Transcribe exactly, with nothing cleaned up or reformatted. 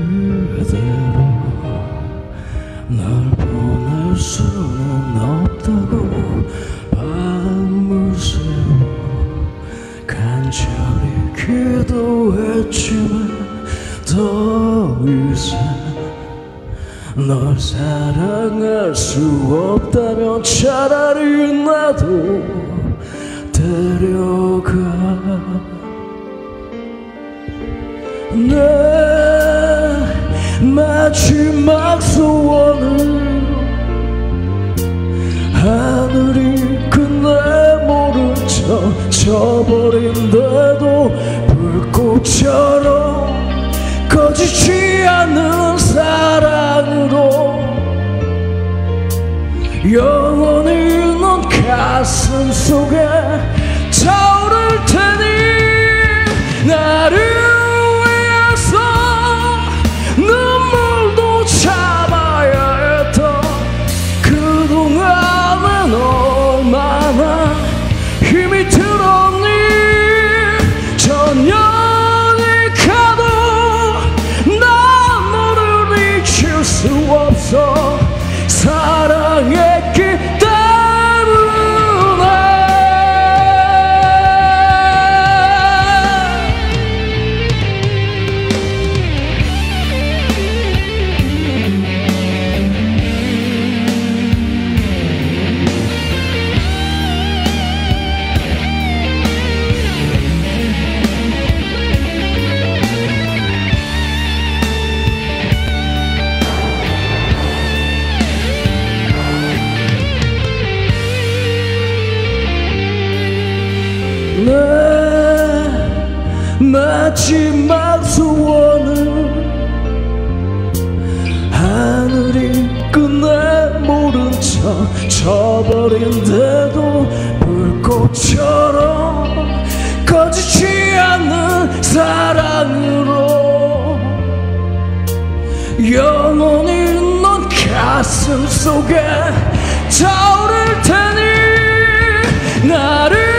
그대로 널 보낼 수는 없다고 밤을 새워 간절히 기도했지만 더 이상 널 사랑할 수 없다면 차라리 나도 데려가. 내 마지막 소원은 하늘이 끝내 모른 척 져버린데도 불꽃처럼 꺼지지 않는 사랑으로 영원히 넌 가슴 속에 타오를 테니 나를 위해서 눈물도 참아야 했던 그동안은 얼마나 힘이 들었니. 전년이 가도 난 너를 잊을 수 없어 사랑했기 내 마지막 소원은 하늘이 끝내 모른 척 져버린데도 불꽃처럼 꺼지지 않는 사랑으로 영원히 넌 가슴 속에 타오를 테니 나를